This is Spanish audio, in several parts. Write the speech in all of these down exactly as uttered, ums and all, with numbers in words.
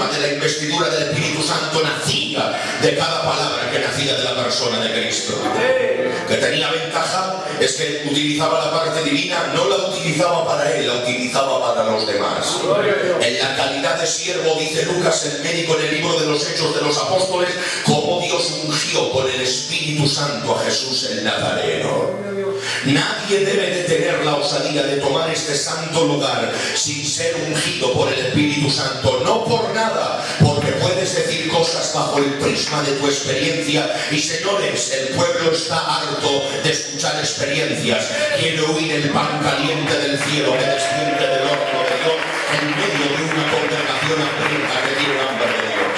firma de la investidura del Espíritu Santo nacía de cada palabra que nacía de la persona de Cristo. Que tenía ventaja es que utilizaba la parte divina, no la utilizaba para él, la utilizaba para los demás. En la calidad de siervo, dice Lucas el médico en el libro de los Hechos de los Apóstoles, cómo Dios ungió con el Espíritu Santo a Jesús el Nazareno. Nadie debe de tener la osadía de tomar este santo lugar sin ser ungido por el Espíritu Santo. No por nada, porque puedes decir cosas bajo el prisma de tu experiencia. Y señores, el pueblo está harto de escuchar experiencias. Quiere oír el pan caliente del cielo que desciende del horno de Dios en medio de una congregación hambrienta que tiene hambre de Dios.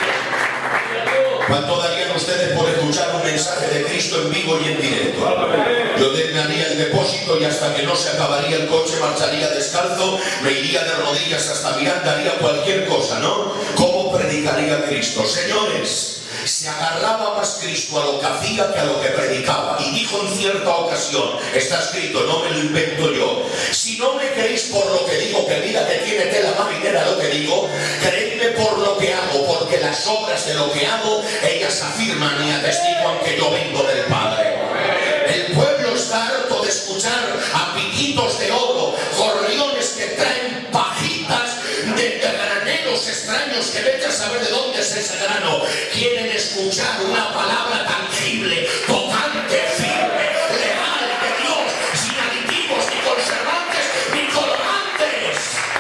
¿Cuánto darían ustedes por escuchar un mensaje de Cristo en vivo y en directo? Yo daría el depósito y hasta que no se acabaría el coche marcharía descalzo, me iría de rodillas hasta Miranda, haría cualquier cosa, ¿no? ¿Cómo predicaría Cristo? Señores, se agarraba más Cristo a lo que hacía que a lo que predicaba. Y dijo en cierta ocasión, está escrito, no me lo invento yo: si no me creéis por lo que digo, que mira que tiene tela marinera lo que digo, creedme por lo que hago, porque las obras de lo que hago, ellas afirman y atestiguan que yo vengo del Padre. El pueblo está harto de escuchar a piquitos de oro, gorriones que traen pajitas de, de graneros extraños que vete a saber de dónde es ese grano. Quieren escuchar una palabra tangible, tocante, firme, legal, de Dios, sin aditivos, ni conservantes, ni colorantes.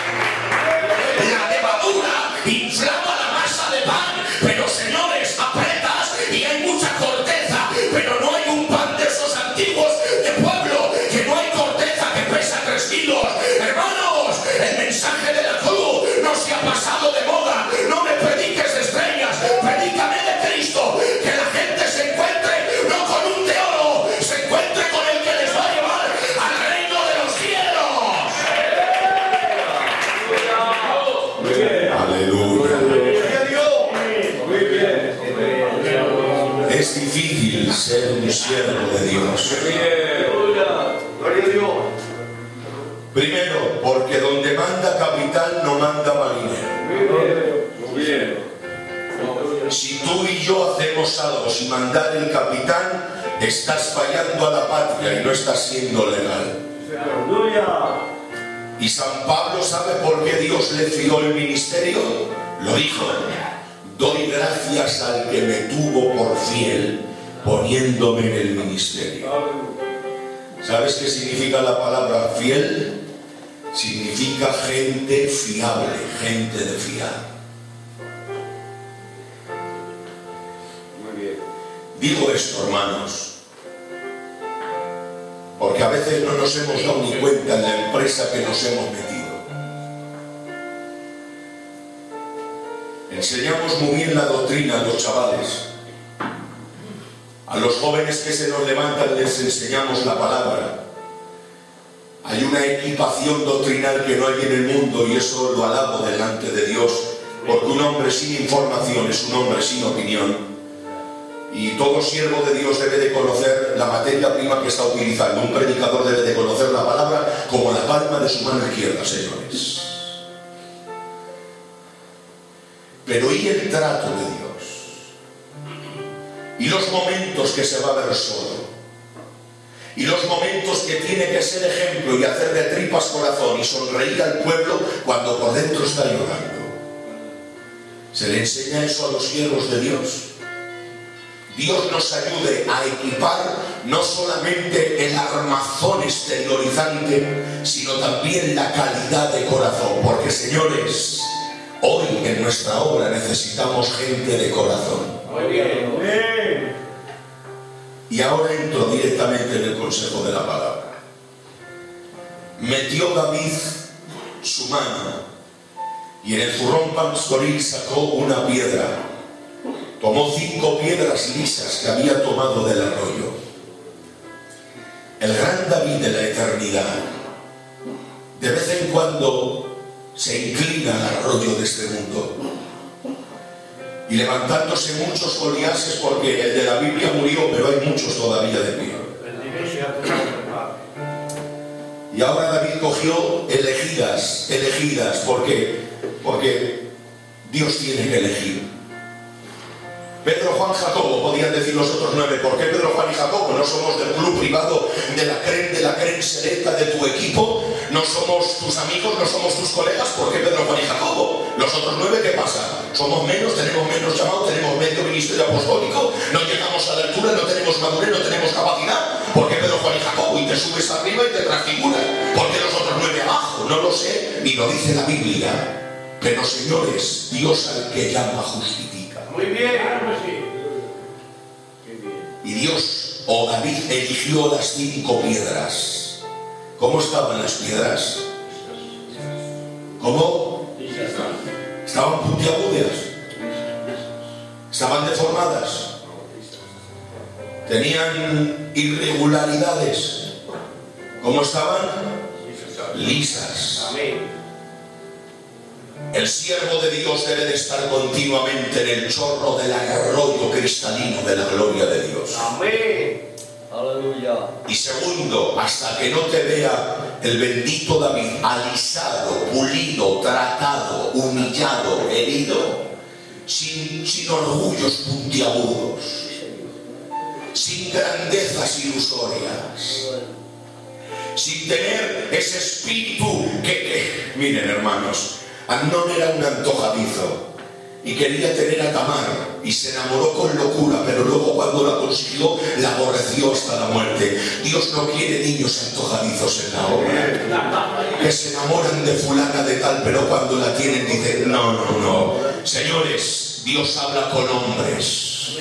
La levadura inflama la masa de pan, pero señores, apretas y hay mucha corteza, pero no hay un pan de esos antiguos de pueblo, que no hay corteza que pesa tres kilos. Hermanos, el mensaje de la cruz no se ha pasado de moda. No me prediques de estrellas, predícame de Cristo, que la gente se encuentre no con un de oro, se encuentre con el que les va a llevar al reino de los cielos. Muy bien. Aleluya. Muy bien. Es difícil ser un siervo de Dios. Gloria a Dios. Primero, porque donde manda capitán no manda marinero. Muy bien. Si tú y yo hacemos algo sin mandar el capitán, estás fallando a la patria y no estás siendo legal. Y San Pablo, ¿sabe por qué Dios le fió el ministerio? Lo dijo: doy gracias al que me tuvo por fiel, poniéndome en el ministerio. ¿Sabes qué significa la palabra fiel? Significa gente fiable, gente de fiar. Muy bien. Digo esto, hermanos, porque a veces no nos hemos dado ni cuenta en la empresa que nos hemos metido. Enseñamos muy bien la doctrina a los chavales. A los jóvenes que se nos levantan les enseñamos la palabra. Hay una equipación doctrinal que no hay en el mundo, y eso lo alabo delante de Dios, porque un hombre sin información es un hombre sin opinión. Y todo siervo de Dios debe de conocer la materia prima que está utilizando. Un predicador debe de conocer la palabra como la palma de su mano izquierda, señores. Pero ¿y el trato de Dios? ¿Y los momentos que se va a ver solo? ¿Y los momentos que tiene que ser ejemplo y hacer de tripas corazón y sonreír al pueblo cuando por dentro está llorando? Se le enseña eso a los siervos de Dios. Dios nos ayude a equipar no solamente el armazón exteriorizante, sino también la calidad de corazón. Porque, señores, hoy en nuestra obra necesitamos gente de corazón. Muy bien. Y ahora entro directamente en el consejo de la palabra. Metió David su mano y en el zurrón pastoril sacó una piedra. Tomó cinco piedras lisas que había tomado del arroyo. El gran David de la eternidad, de vez en cuando se inclina al arroyo de este mundo. Y levantándose muchos Goliases, porque el de la Biblia murió, pero hay muchos todavía de pie. Y ahora David cogió elegidas, elegidas, porque, porque Dios tiene que elegir. Pedro, Juan, Jacobo, podían decir los otros nueve. ¿Por qué Pedro, Juan y Jacobo? ¿No somos del club privado de la creen, de la creen selecta de tu equipo? ¿No somos tus amigos? ¿No somos tus colegas? ¿Por qué Pedro, Juan y Jacobo? Los otros nueve, ¿qué pasa? ¿Somos menos? ¿Tenemos menos llamado? ¿Tenemos medio ministerio apostólico? ¿No llegamos a la altura? ¿No tenemos madurez? ¿No tenemos capacidad? ¿Por qué Pedro, Juan y Jacobo? Y te subes arriba y te transfiguras. ¿Por qué los otros nueve abajo? No lo sé, ni lo dice la Biblia. Pero señores, Dios al que llama justifica. Muy bien, sí. Y Dios, o David, eligió las cinco piedras. ¿Cómo estaban las piedras? ¿Cómo? Estaban puntiagudas. Estaban deformadas. Tenían irregularidades. ¿Cómo estaban? Lisas. Amén. El siervo de Dios debe de estar continuamente en el chorro del arroyo cristalino de la gloria de Dios. Amén. Aleluya. Y segundo, hasta que no te vea el bendito David alisado, pulido, tratado, humillado, herido, sin, sin orgullos puntiagudos, sin grandezas ilusorias, sin tener ese espíritu que, que miren hermanos, Amnón era un antojadizo y quería tener a Tamar y se enamoró con locura, pero luego cuando la consiguió la aborreció hasta la muerte. Dios no quiere niños antojadizos en la obra que se enamoran de fulana de tal, pero cuando la tienen dicen no, no, no. Señores, Dios habla con hombres.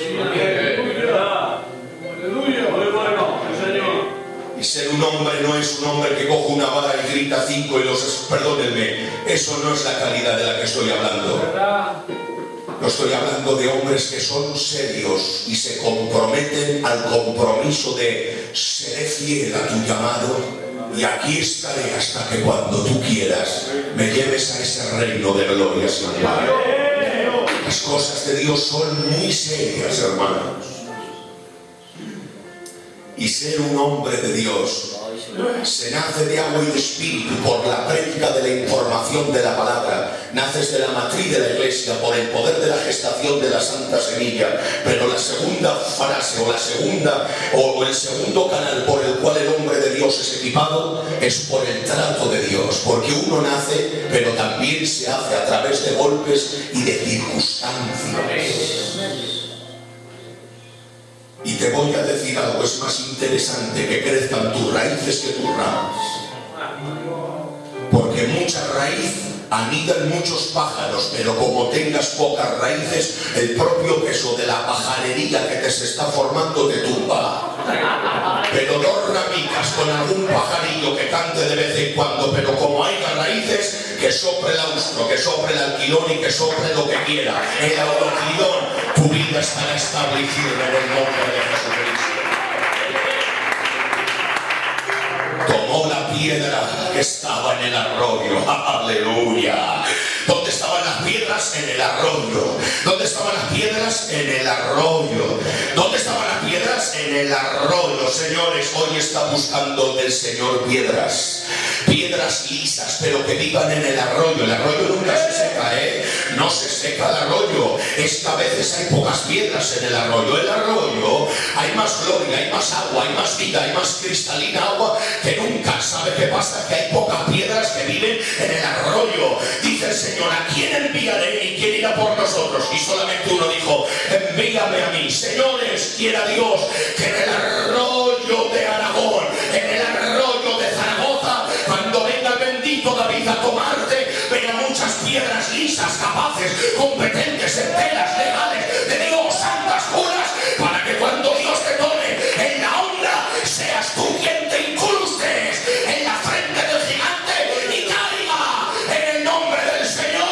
Aleluya. Muy bueno, Señor. Y ser un hombre no es un hombre que coge una vara y grita cinco y los... Perdónenme, eso no es la calidad de la que estoy hablando. No estoy hablando de hombres que son serios y se comprometen al compromiso de seré fiel a tu llamado y aquí estaré hasta que cuando tú quieras me lleves a ese reino de gloria sin par. Las cosas de Dios son muy serias, hermanos. Y ser un hombre de Dios se nace de agua y de espíritu por la prédica de la información de la palabra. Naces de la matriz de la iglesia por el poder de la gestación de la santa semilla. Pero la segunda frase o la segunda o el segundo canal por el cual el hombre de Dios es equipado es por el trato de Dios. Porque uno nace, pero también se hace a través de golpes y de circunstancias. Y te voy a decir algo, es más interesante que crezcan tus raíces que tus ramas. Porque mucha raíz anidan muchos pájaros, pero como tengas pocas raíces, el propio peso de la pajarería que te se está formando te tumba. Pero dos ramicas con algún pajarillo que cante de vez en cuando, pero como haya raíces, que sopre el austro, que sopre el alquilón y que sopre lo que quiera. El alquilón, tu vida estará establecida en el nombre de Jesucristo. Tomó la piedra que estaba en el arroyo. ¡Aleluya! ¿Dónde estaban las piedras? En el arroyo. ¿Dónde estaban las piedras? En el arroyo. ¿Dónde estaban las piedras? En el arroyo. Señores, hoy está buscando el Señor piedras. Piedras lisas, pero que vivan en el arroyo. El arroyo nunca se seca, ¿eh? No se seca el arroyo. Esta veces hay pocas piedras en el arroyo. El arroyo, hay más gloria, hay más agua, hay más vida, hay más cristalina agua que nunca. ¿Sabe qué pasa? Que hay pocas piedras que viven en el arroyo. Dice el Señor, ¿a quién enviaré y quién irá por nosotros? Y solamente uno dijo, envíame a mí. Señores, quiera Dios que en el arroyo de Aragón, en el arroyo de Zaragoza, cuando venga el bendito David a tomarte, vea muchas piedras lisas, capaces, competentes, enteras, legales, de Dios, santas, puras, para que cuando Dios te tome en la onda, seas tú quien te incrustes en la frente del gigante y caiga en el nombre del Señor.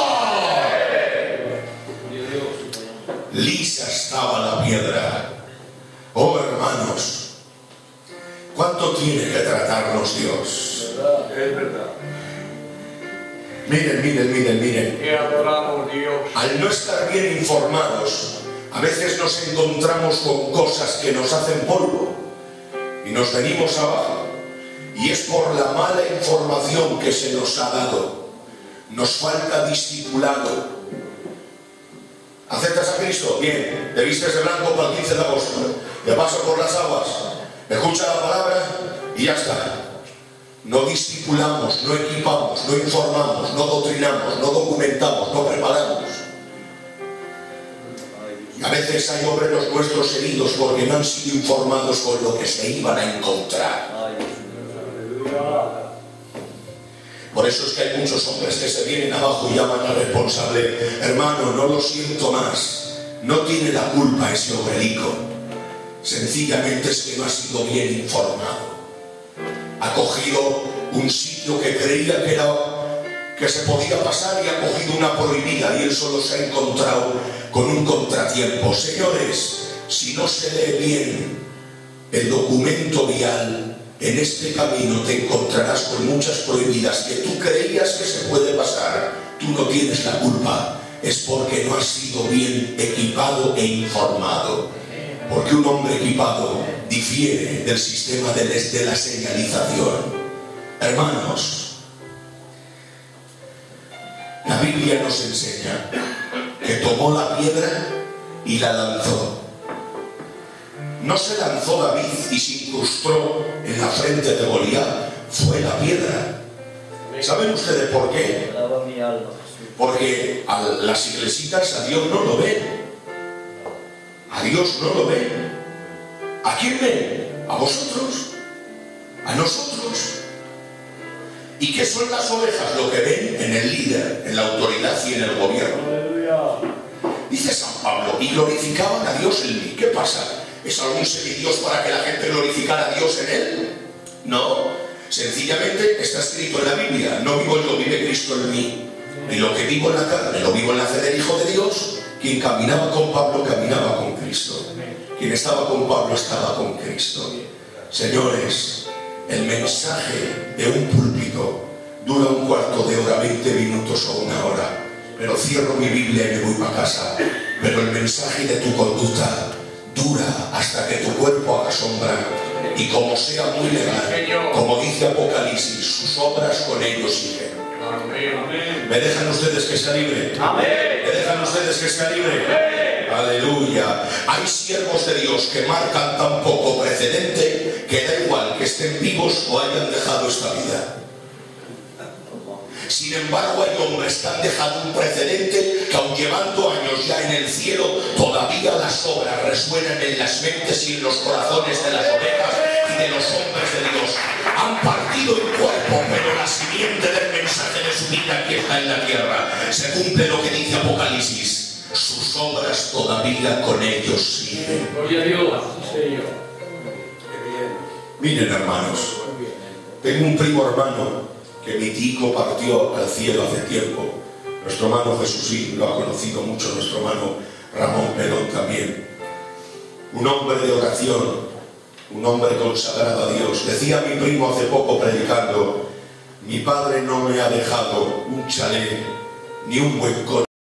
Lisa estaba la piedra. Oh hermanos, ¿cuánto tiene que tratarnos Dios? Es verdad. Miren, miren, miren, miren. Que adoramos Dios. Al no estar bien informados, a veces nos encontramos con cosas que nos hacen polvo y nos venimos abajo. Y es por la mala información que se nos ha dado. Nos falta discipulado, ¿Aceptas a Cristo? Bien. ¿Te vistes de blanco para el quince de agosto? ¿Te paso por las aguas? ¿Escucha la palabra? Y ya está. No discipulamos, no equipamos, no informamos, no doctrinamos, no documentamos, no preparamos. Y a veces hay obreros nuestros heridos porque no han sido informados con lo que se iban a encontrar. Por eso es que hay muchos hombres que se vienen abajo y llaman al responsable: hermano, no lo siento más, no tiene la culpa ese obrerico, sencillamente es que no ha sido bien informado. Ha cogido un sitio que creía que era que se podía pasar y ha cogido una prohibida, y él solo se ha encontrado con un contratiempo. Señores, si no se lee bien el documento vial, en este camino te encontrarás con muchas prohibidas que tú creías que se puede pasar. Tú no tienes la culpa, es porque no has sido bien equipado e informado. Porque un hombre equipado difiere del sistema de, de la señalización. Hermanos, la Biblia nos enseña que tomó la piedra y la lanzó. No se lanzó David y se incrustó en la frente de Goliat, fue la piedra. ¿Saben ustedes por qué? Porque a las iglesitas a Dios no lo ven. A Dios no lo ven. ¿A quién ven? ¿A vosotros? ¿A nosotros? ¿Y qué son las ovejas? Lo que ven en el líder, en la autoridad y en el gobierno. Dice San Pablo: y glorificaban a Dios en mí. ¿Qué pasa? ¿Es algún semidios para que la gente glorificara a Dios en él? No, sencillamente está escrito en la Biblia: no vivo yo, vive Cristo en mí. Y lo que vivo en la carne, lo vivo en la fe del Hijo de Dios. Quien caminaba con Pablo, caminaba con Cristo. Quien estaba con Pablo, estaba con Cristo. Señores, el mensaje de un púlpito dura un cuarto de hora, veinte minutos o una hora. Pero cierro mi Biblia y me voy para casa. Pero el mensaje de tu conducta dura hasta que tu cuerpo haga sombra, y como sea muy legal, como dice Apocalipsis, sus obras con ellos siguen. ¿Me dejan ustedes que sea libre? ¿Me dejan ustedes que sea libre? Aleluya. Hay siervos de Dios que marcan tan poco precedente que da igual que estén vivos o hayan dejado esta vida. Sin embargo, hay hombres que han dejado un precedente que, aun llevando años ya en el cielo, todavía las obras resuenan en las mentes y en los corazones de las ovejas y de los hombres de Dios. Han partido el cuerpo, pero la simiente del mensaje de su vida aquí está en la tierra. Se cumple lo que dice Apocalipsis: sus obras todavía con ellos siguen. Gloria a Dios, Señor. Miren, hermanos, tengo un primo hermano que mi tico partió al cielo hace tiempo. Nuestro hermano Jesús lo ha conocido mucho, nuestro hermano Ramón Pelón también. Un hombre de oración, un hombre consagrado a Dios. Decía mi primo hace poco predicando: mi padre no me ha dejado un chalet ni un buen coche.